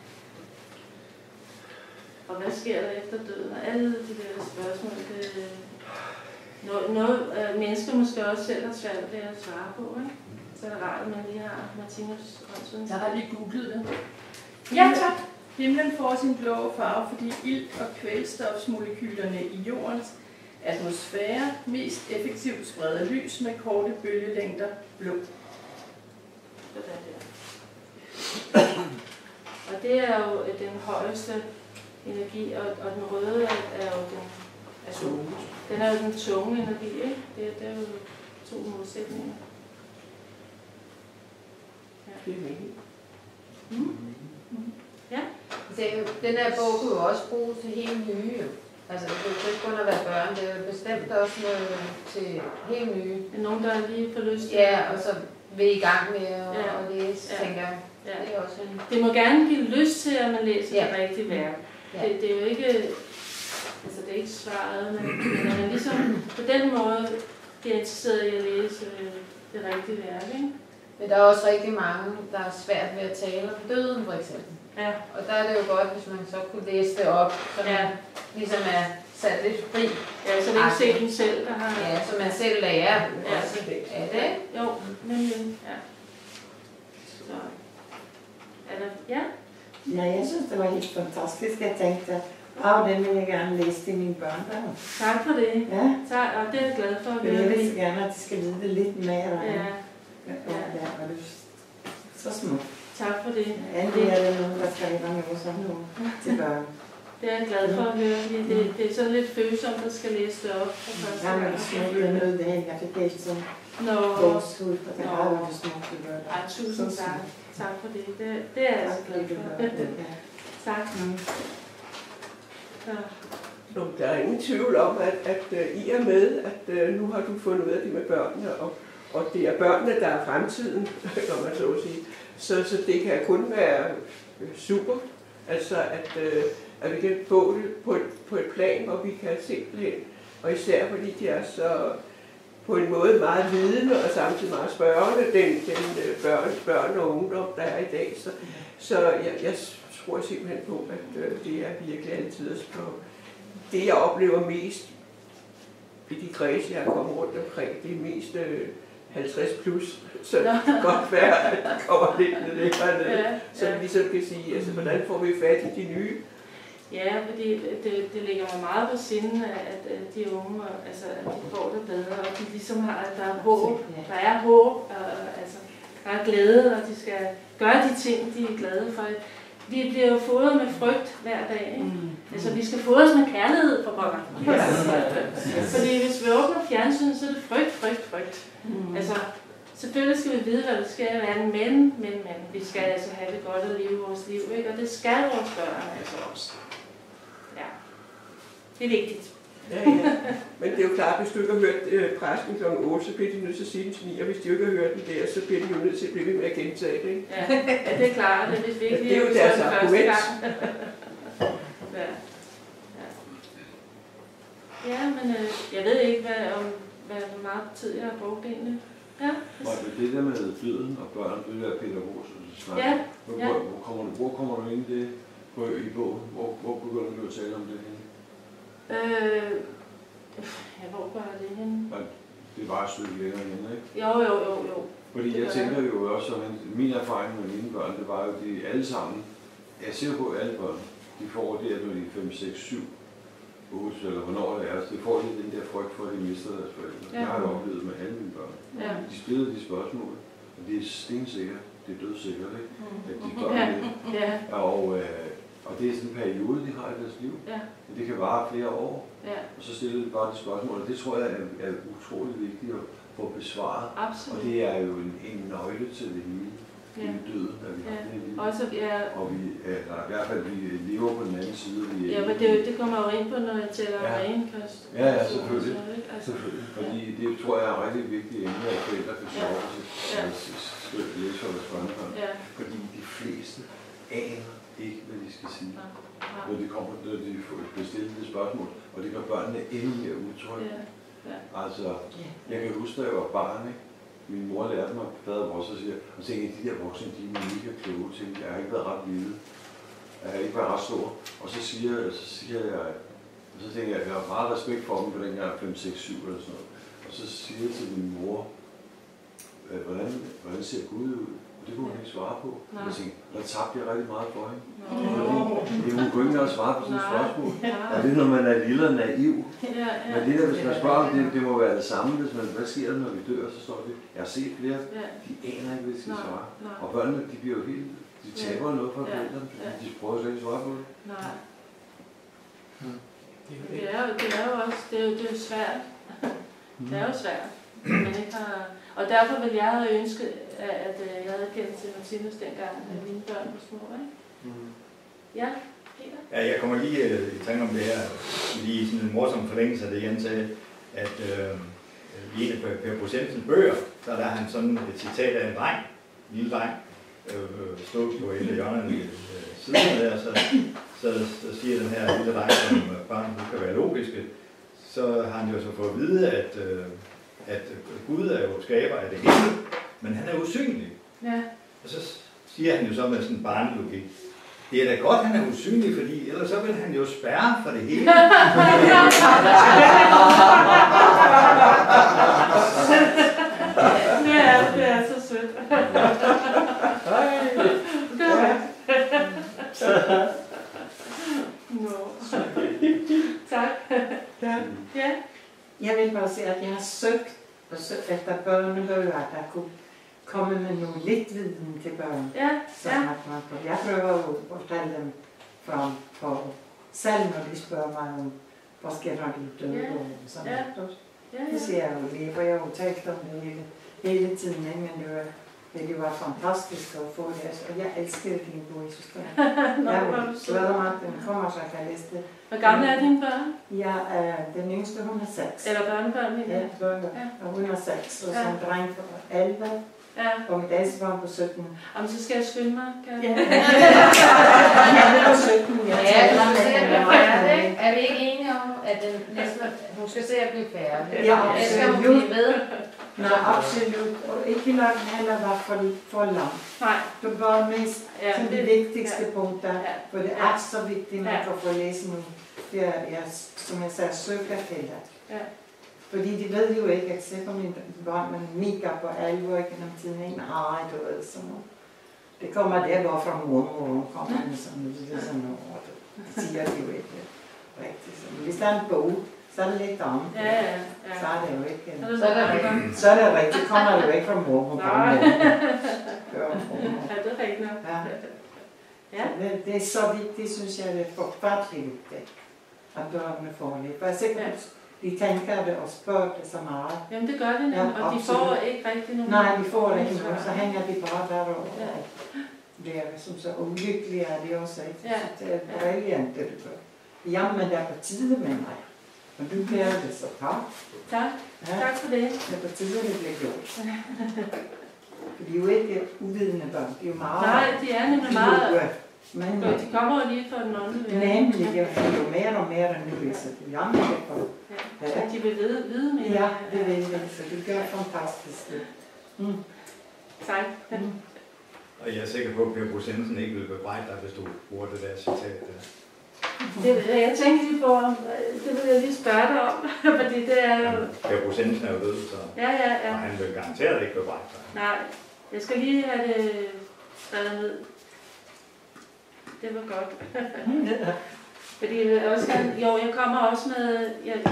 Og hvad sker der efter døden? Og alle de der spørgsmål, noget mennesker måske også selv har svært ved at svare på, ikke? Så er det rart, at man lige har Martinus åndsviden. Jeg har lige googlet det. Ja, tak. Himlen får sin blå farve, fordi ilt- og kvælstofsmolekylerne i jordens atmosfære mest effektivt spreder lys med korte bølgelængder blå. Sådan der. Og det er jo den højeste energi, og den røde er jo den er jo den tunge energi, ikke? Det er jo to modsætninger. Det er meningen. Ja. Den her bog kunne jo også bruges til helt nye. Altså det er ikke kun at være børn, det er jo bestemt også noget til helt nye. Nogen, der lige får lyst til. Ja, og så vil I gang med at læse, tænker jeg. Ja. Det er også en... Det må gerne give lyst til, at man læser det rigtige værk. Ja. Det er jo ikke, altså det er ikke svaret, men at man ligesom på den måde bliver interesseret i at læse det rigtige værk, ikke? Men der er også rigtig mange, der er svært ved at tale om døden, for eksempel. Ja. Og der er det jo godt, hvis man så kunne læse det op, så man ligesom er sat lidt fri. Ja, så det er ikke selv selv, der har... Ja, så man selv lærer også. Ja, det? Jo, men ja. Så. Er der... Ja? Ja, jeg synes, det var helt fantastisk. Jeg tænkte, den vil jeg gerne læse til mine børnebørn. Tak for det. Ja. Tak, og det er jeg glad for at høre. Jeg vil så gerne, at de skal vide det lidt mere. Ja. Ja, og det er så smukt. Tak for det. Endelig er der nogen, der skriver noget sådan noget til børn. Det er jeg glad for at høre, fordi det er sådan lidt følsomt, at skal læse det op. Ja, men det smukke noget det jeg fik ikke sådan gårdshud, og det har jo det smukke børn. Ej, tusind tak. Tak for det. Det er jeg så glad for. Tak. Så der er ingen tvivl om, at I er med, at nu har du fundet ud af det med børnene, og det er børnene, der er fremtiden, kan man så sige. Så det kan kun være super, altså at vi kan få det på et plan, hvor vi kan simpelthen, og især fordi de er så på en måde meget vidende og samtidig meget spørgende, den børn og ungdom, der er i dag. Så jeg tror simpelthen på, at det er virkelig altid at spørge. Det jeg oplever mest i de kredse, jeg kommer rundt omkring, det er mest 50 plus, så det kan godt være, at det kommer lidt længere ned, så vi ligesom kan sige, altså hvordan får vi fat i de nye? Ja, fordi det ligger mig meget på sinde, at de unge, altså at de får det bedre, og de ligesom har, at der er håb, altså der er glæde, og de skal gøre de ting, de er glade for. Vi bliver jo fodret med frygt hver dag, ikke? Altså vi skal fodres med kærlighed for pokker. Fordi hvis vi åbner fjernsynet, så er det frygt. Altså selvfølgelig skal vi vide, hvad der skal være, men vi skal altså have det godt at leve vores liv, ikke? Og det skal vores børn altså også. Ja, det er vigtigt. Ja. Men det er jo klart, hvis du ikke har hørt præsten kl. 8, så bliver de nødt til at sige den til 9, og hvis de ikke har hørt den der, så bliver de jo nødt til at blive ved med at gentage det, ikke? Ja, det er klart, det hvis vi ikke det er jo lige deres første argument. gang. Ja. Ja, men jeg ved ikke, hvor meget tid jeg har brugt egentlig. Ja. Og det der med døden og børn, det der Peter Hos, ja. Hvor kommer du ind i det i bogen? Hvor begynder du at tale om det henne? Ja, hvor gør jeg det henne? Det var et stykke længere henne, ikke? Jo. Fordi jeg tænker jo også, at min erfaring med mine børn, det var jo, de alle sammen, jeg ser på alle børn, de får det, når de er 5, 6, 7, 8, eller hvornår det er, så de får lidt den der frygt for, at de mister deres forældre. Ja. Jeg har jo oplevet med alle mine børn. Ja. De stiller de spørgsmål, og det er stensikkert, det er dødsikkert, ikke? At de gør det. Ja. Og det er sådan en periode, de har i deres liv. Ja. Det kan vare flere år. Ja. Og så stiller de bare det spørgsmål, og det tror jeg er utroligt vigtigt at få besvaret. Absolut. Og det er jo en nøgle til det hele. Det er døden, at vi har det i livet. Og vi, i hvert fald, vi lever på den anden side. Ja, men det kommer jo ind på, når jeg tæller renkost. Ja, selvfølgelig. Selvfølgelig. Fordi det tror jeg er rigtig vigtigt, at forældre kan sove til læse for deres børnebørn. Fordi de fleste aner ikke, hvad de skal sige. Når de får stillet det spørgsmål, og det gør børnene endnu mere utrygge. Altså, jeg kan huske, da jeg var barn, ikke? Min mor lærte mig, fader vores, og siger, og tænkte, de der voksne, de er mega kloge til. Jeg har ikke været ret lille. Jeg har ikke været ret stor. Og så siger jeg, og så tænker jeg, jeg har meget respekt for dem på den gang 5, 6, 7 eller sådan noget. Og så siger jeg til min mor, hvordan ser Gud ud? Og det kunne hun ikke svare på. Og jeg tænkte, der tabte jeg rigtig meget for hende. Fordi hun kunne ikke engang svare på sådan et spørgsmål. Og det er, når man er lille og naiv. Men det der, hvis man spørger om det må være det samme. Hvad sker der, når vi dør? Så står det, jeg har set flere, de aner ikke, hvad de skal svare. Og børnene, de bliver jo helt, de taber noget fra forældrene, fordi de prøver slet ikke at svare på det. Nej. Det er jo også, det er jo svært. Det er jo svært. Man ikke har... Og derfor ville jeg have ønsket, at jeg havde kendt til Martinus dengang, at mine børn var små, ikke? Ja, Peter? Ja, jeg kommer lige i tanke om det her, lige sådan en morsom forlængelse af det, Jan sagde, at i en af Per Procentens bøger, så er der han sådan et citat af en dreng, en lille dreng, stod på et af hjørnerne siden der, så siger den her lille dreng, som børn kan være logiske, så har han jo så fået at vide, at Gud er jo skaber af det hele, men han er usynlig. Ja. Og så siger han jo så med sådan en barnelogik, det er da godt, han er usynlig, fordi ellers så vil han jo spærre for det hele. Det er så sødt. Tak. Ja. Jeg vil bare sige, at jeg har søgt efter børnebøger, der kunne komme med nogle lidt viden til børn. Ja. Jeg prøver jo at fortælle dem fra selv, når de spørger mig om, hvor skal der blive døde og sådan noget. Det siger jeg jo lige, for jeg har jo talt om det hele tiden, men det var fantastisk at få det, og jeg elskede din bog, jeg synes det. Jeg glæder mig, at den kommer, så jeg kan læse det. Hvor gamle er dine børn? Ja, den yngste, hun er 6. Eller børnebørn? Ja, børnebørn. Og hun er 6, og så en dreng på 11. Ja. Og mit ældste barn på 17. Jamen, så skal jeg skynde mig. Ja, det er på 17. Er vi ikke enige om, at hun skal se at blive færdig? Ja, skal hun blive med? Nej, absolut. Og ikke når den heller var for lang. Nej. Det var mest det vigtigste punkt der, for det er så vigtigt, at man kan få læse nu. Det er, som jeg sagde, søger til det. Ja. Fordi de ved jo ikke, at selvom mine børn med mega på alvor gennem tiden, nej, du ved sådan noget. Det kommer der bare fra mormor, kommer med sådan noget. Det siger de jo ikke rigtigt. Hvis der er en bog, så er det lidt om. Ja. Så er det jo ikke. Så er det rigtigt. Kommer det jo ikke fra mormor. Nej. Ja, det er rigtigt nok. Ja. Det er så vigtigt, synes jeg, det er forfærdeligt vigtigt, at børnene får det. For jeg er sikker på, de tænker det og spørger det så meget. Jamen det gør de nemlig, og de får ikke rigtig nogen. Nej, de får ikke noget, så hænger de bare derovre. Det er som så ulykkelige, er de også ikke. Det er brilliant, det du gør. Jamen, der er på tide med mig. Og du bliver det så bra. Tak. Ja. Tak for det. Det betyder, det bliver gjort. For de er jo ikke uvidende børn. De er jo meget... Nej, de er nemlig meget... Men, de kommer jo lige fra den åndelige verden. Nemlig, det er jo mere og mere, end nu viser det. Jamen, det er for... Ja, de vil vide mere. Ja, det vil jeg. Så det gør fantastisk. Tak. Og jeg er sikker på, at Per Bosensen ikke vil bebrejde dig, hvis du bruger det der citat der. Jeg tænkte lige på, det vil jeg lige spørge dig om, fordi det er jo... Per Bosensen er jo død, så Ja. og han vil garanteret ikke bebrejde dig. Nej, jeg skal lige have det skrevet ned. Det var godt. Fordi jeg også jeg kommer også med,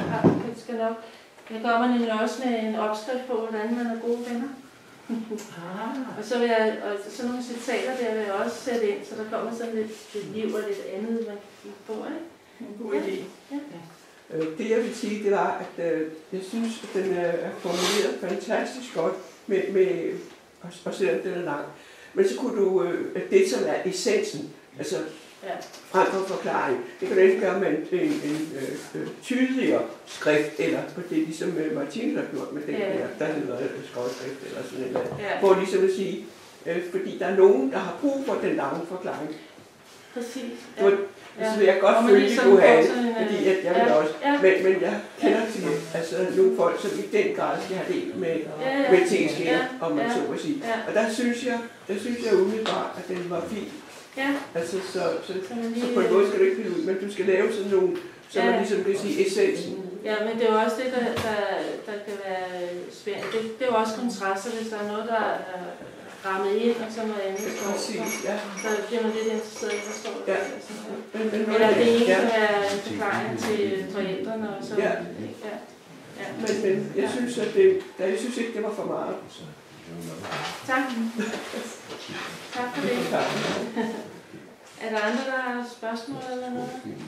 jeg kommer nemlig også med en opskrift på, hvordan man er gode venner. Og så vil jeg, og sådan nogle citater der vil jeg også sætte ind, så der kommer sådan lidt liv og lidt andet, man kan kigge på, ikke? En god idé. Ja. Det jeg vil sige, det var, at jeg synes, at den er formuleret fantastisk godt, og selvom den er lang. Men så kunne du, det som er essensen, altså frem for forklaring, det kan du ikke gøre med en tydeligere skrift, eller på det, ligesom Martin har gjort med den der hedder skovskrift, eller sådan noget, hvor ligesom at sige, fordi der er nogen, der har brug for den lange forklaring. Præcis. Så vil jeg godt følge Johan, fordi jeg vil også, men jeg kender til nogle folk, som i den grad skal have det med teske, om man så må sige. Og der synes jeg umiddelbart, at den var fin. Ja. Altså, så på en måde skal du ikke blive ud, men du skal lave sådan nogle, så man ligesom kan sige essensen. Ja, men det er jo også det, der kan være spændende. Det er jo også kontraster, hvis der er noget, der er rammet ind, og så noget andet. Så bliver man lidt interesseret i, hvad står der. Eller det ene kan være en forklaring til forældrene, og så... Men jeg synes, jeg synes ikke, det var for meget. Tak. Tak for det. Er der andre, der har spørgsmål eller noget?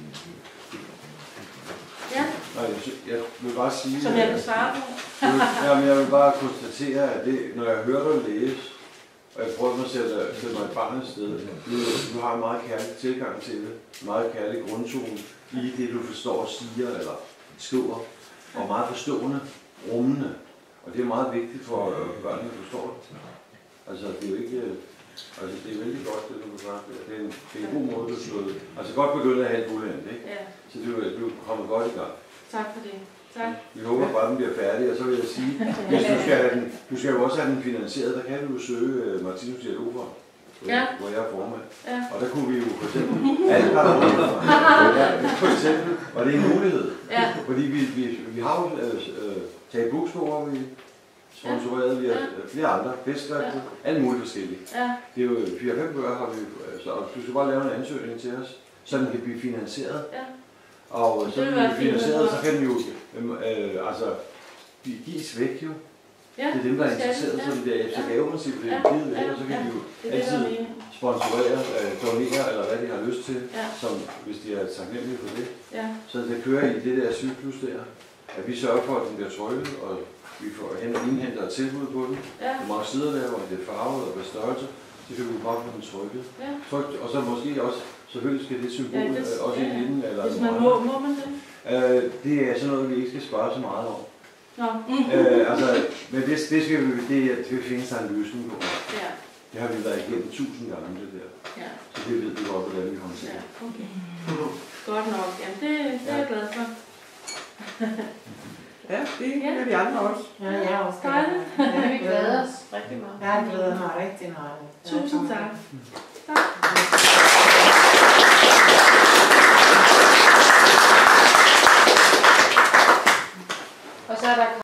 Ja? Nej, jeg vil bare sige... Som jeg vil svare på? Jeg vil bare konstatere, at det, når jeg hører dig læse, og jeg prøver at sætte mig et barnets sted, du har en meget kærlig tilgang til det, en meget kærlig grundtone i det, du forstår og siger eller skriver, og meget forstående, rummende. Og det er meget vigtigt for børnene, at forstår det. Altså, det er jo ikke... Altså, det er vældig godt, det du har sagt. Det er en god måde, du har slået. Altså, godt begyndt at have et fuldendt, ikke? Ja. Så du er kommet godt i gang. Tak for det. Tak. Vi håber bare, at den bliver færdig, og så vil jeg sige, hvis du skal jo også have den finansieret, der kan du jo søge Martinus Dialogfond, hvor jeg er formand. Ja. Og der kunne vi jo for eksempel, alle parametre, for eksempel, og det er en mulighed. Ja. Fordi vi har jo taget buksbord, vi sponsoreret, vi har flere andre, festskrifter, alle mulige forskellige. Ja. Det er jo 4-5 bøger har vi, og du skal bare lave en ansøgning til os, så den kan blive finansieret. Ja. Og så den bliver finansieret, så kan den jo gives væk jo. Ja, det er dem, der er interesseret, så det er efter gaveprincip, det er givet væk, og så kan de jo altid sponsorere, donere, eller hvad de har lyst til, som, hvis de er taknemmelige for det. Ja. Så det kører i det der cyklus der, at vi sørger for, at den bliver trykket, og vi får indhenter et tilbud på den. Ja. Hvor mange sider der, hvor det er farvet og hvad størrelse, så kan vi bare få den trykket. Ja. Trykt, og så måske også, selvfølgelig skal det symbol også i midten. Eller hvis man må man det? Det er sådan noget, vi ikke skal spørge så meget om. Nå. Men det skal vi finde sig en løsning på. Ja. Det har vi været igennem 1000 gange, det der. Ja. Så det ved vi godt, hvordan vi kommer til. Ja, okay. Godt nok. Jamen, det er jeg glad for. Ja, det er vi andre også. Ja, jeg er også glad. Vi glæder os rigtig meget. Jeg glæder mig rigtig meget. Tusind tak. Og så er der